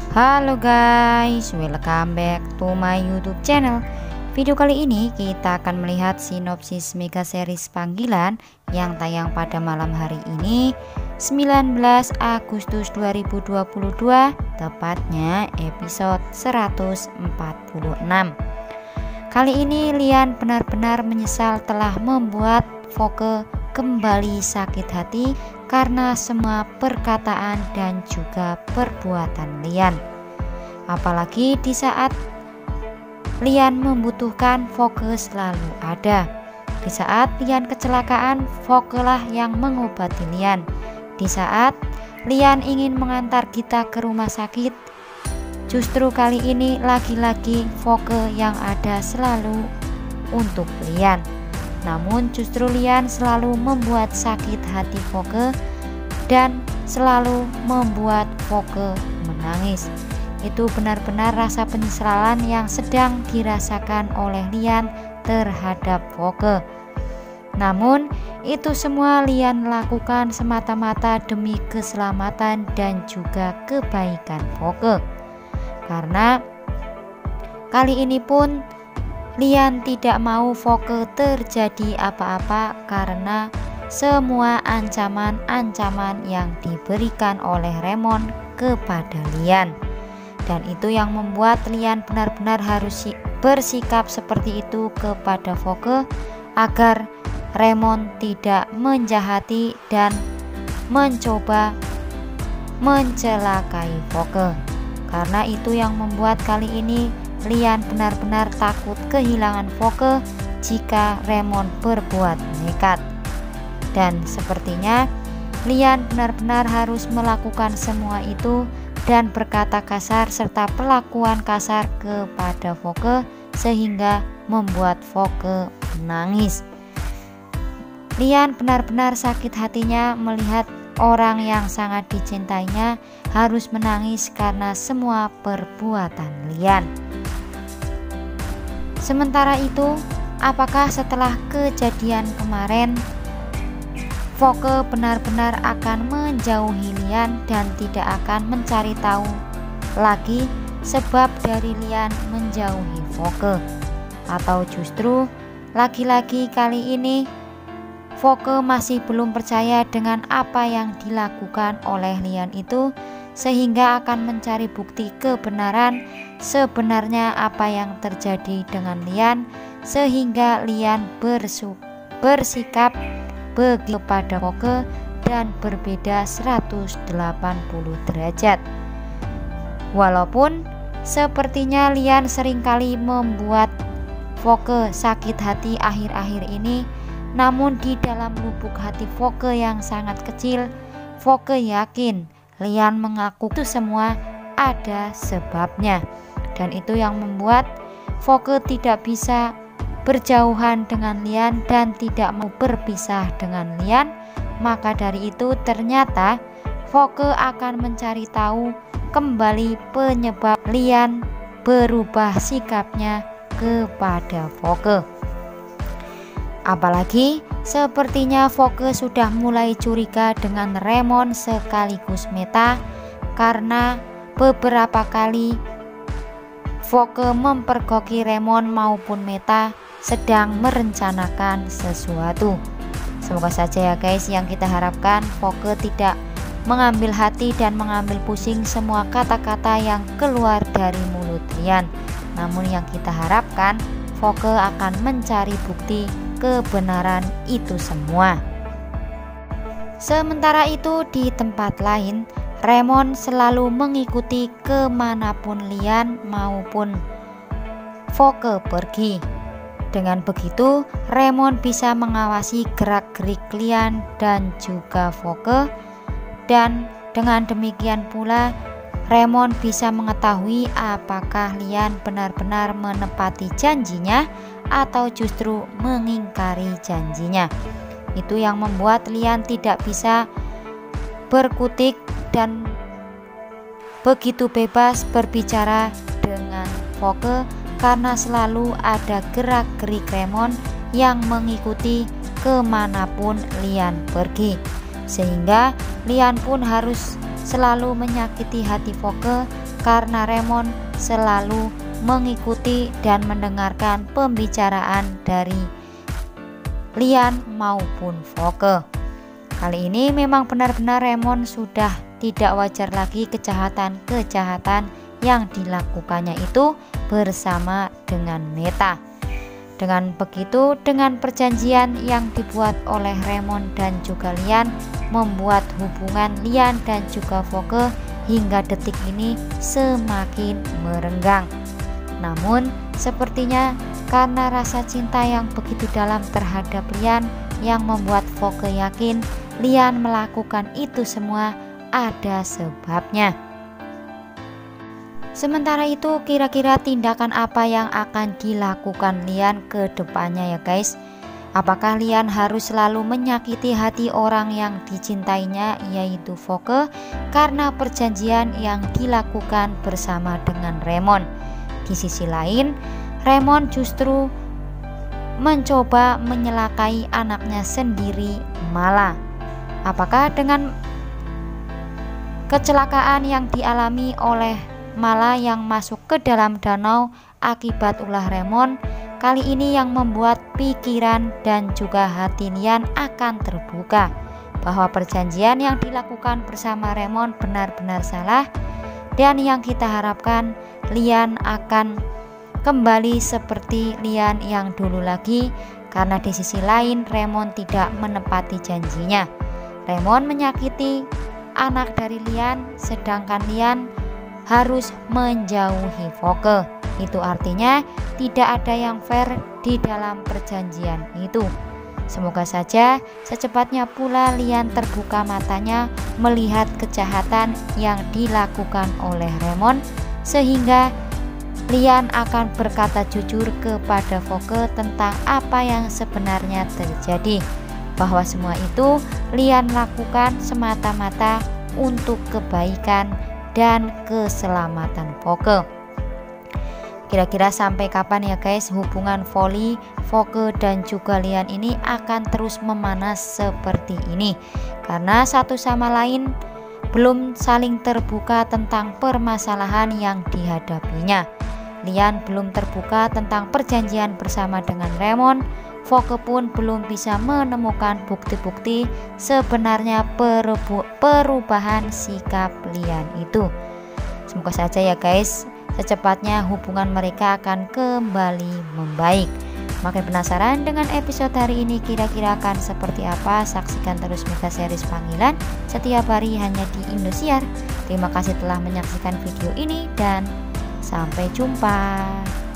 Halo guys, welcome back to my YouTube channel. Video kali ini kita akan melihat sinopsis mega series Panggilan yang tayang pada malam hari ini 19 Agustus 2022, tepatnya episode 146. Kali ini Lian benar-benar menyesal telah membuat Voke kembali sakit hati karena semua perkataan dan juga perbuatan Lian. Apalagi di saat Lian membutuhkan, Voke selalu ada. Di saat Lian kecelakaan, Voke lah yang mengobati Lian. Di saat Lian ingin mengantar Gita ke rumah sakit, justru kali ini lagi-lagi Voke yang ada selalu untuk Lian. Namun justru Lian selalu membuat sakit hati Voke dan selalu membuat Voke menangis. Itu benar-benar rasa penyesalan yang sedang dirasakan oleh Lian terhadap Voke. Namun itu semua Lian lakukan semata-mata demi keselamatan dan juga kebaikan Voke. Karena kali ini pun Lian tidak mau Voke terjadi apa-apa karena semua ancaman-ancaman yang diberikan oleh Remon kepada Lian. Dan itu yang membuat Lian benar-benar harus bersikap seperti itu kepada Voke agar Remon tidak menjahati dan mencoba mencelakai Voke. Karena itu yang membuat kali ini Lian benar-benar takut kehilangan Voke jika Remon berbuat nekat. Dan sepertinya Lian benar-benar harus melakukan semua itu dan berkata kasar serta perlakuan kasar kepada Voke sehingga membuat Voke menangis. Lian benar-benar sakit hatinya melihat orang yang sangat dicintainya harus menangis karena semua perbuatan Lian. Sementara itu, apakah setelah kejadian kemarin Voke benar-benar akan menjauhi Lian dan tidak akan mencari tahu lagi sebab dari Lian menjauhi Voke? Atau justru lagi-lagi kali ini Voke masih belum percaya dengan apa yang dilakukan oleh Lian itu sehingga akan mencari bukti kebenaran sebenarnya apa yang terjadi dengan Lian sehingga Lian bersikap begitu pada Voke dan berbeda 180 derajat. Walaupun sepertinya Lian seringkali membuat Voke sakit hati akhir-akhir ini, namun di dalam lubuk hati Voke yang sangat kecil, Voke yakin Lian mengaku itu semua ada sebabnya. Dan itu yang membuat Voke tidak bisa berjauhan dengan Lian dan tidak mau berpisah dengan Lian. Maka dari itu ternyata Voke akan mencari tahu kembali penyebab Lian berubah sikapnya kepada Voke. Apalagi sepertinya Voke sudah mulai curiga dengan Remon sekaligus Meta karena beberapa kali Voke mempergoki Remon maupun Meta sedang merencanakan sesuatu. Semoga saja ya guys, yang kita harapkan Voke tidak mengambil hati dan mengambil pusing semua kata-kata yang keluar dari mulut Lian. Namun yang kita harapkan Voke akan mencari bukti kebenaran itu semua. Sementara itu di tempat lain, Remon selalu mengikuti kemanapun Lian maupun Voke pergi. Dengan begitu Remon bisa mengawasi gerak-gerik Lian dan juga Voke, dan dengan demikian pula Remon bisa mengetahui apakah Lian benar-benar menepati janjinya atau justru mengingkari janjinya. Itu yang membuat Lian tidak bisa berkutik dan begitu bebas berbicara dengan Voke karena selalu ada gerak-gerik Remon yang mengikuti kemanapun Lian pergi, sehingga Lian pun harus selalu menyakiti hati Voke karena Remon selalu mengikuti dan mendengarkan pembicaraan dari Lian maupun Voke. Kali ini memang benar-benar Remon sudah tidak wajar lagi kejahatan-kejahatan yang dilakukannya itu bersama dengan Neta. Dengan begitu, dengan perjanjian yang dibuat oleh Remon dan juga Lian, membuat hubungan Lian dan juga Voke hingga detik ini semakin merenggang. Namun sepertinya karena rasa cinta yang begitu dalam terhadap Lian yang membuat Voke yakin Lian melakukan itu semua ada sebabnya. Sementara itu, kira-kira tindakan apa yang akan dilakukan Lian ke depannya ya guys? Apakah Lian harus selalu menyakiti hati orang yang dicintainya, yaitu Voke, karena perjanjian yang dilakukan bersama dengan Remon? Di sisi lain, Remon justru mencoba menyelakai anaknya sendiri, Mala. Apakah dengan kecelakaan yang dialami oleh Mala yang masuk ke dalam danau akibat ulah Remon kali ini yang membuat pikiran dan juga hati Lian akan terbuka bahwa perjanjian yang dilakukan bersama Remon benar-benar salah, dan yang kita harapkan Lian akan kembali seperti Lian yang dulu lagi, karena di sisi lain Remon tidak menepati janjinya. Remon menyakiti anak dari Lian, sedangkan Lian harus menjauhi Voke. Itu artinya tidak ada yang fair di dalam perjanjian itu. Semoga saja secepatnya pula Lian terbuka matanya melihat kejahatan yang dilakukan oleh Remon, sehingga Lian akan berkata jujur kepada Voke tentang apa yang sebenarnya terjadi, bahwa semua itu Lian lakukan semata-mata untuk kebaikan dan keselamatan Voke. Kira-kira sampai kapan ya guys hubungan Volley, Voke dan juga Lian ini akan terus memanas seperti ini, karena satu sama lain belum saling terbuka tentang permasalahan yang dihadapinya. Lian belum terbuka tentang perjanjian bersama dengan Remon. Voke pun belum bisa menemukan bukti-bukti sebenarnya perubahan sikap Lian itu. Semoga saja ya guys secepatnya hubungan mereka akan kembali membaik. Makin penasaran dengan episode hari ini kira-kira akan seperti apa? Saksikan terus Mega Series Panggilan setiap hari hanya di Indosiar. Terima kasih telah menyaksikan video ini dan sampai jumpa.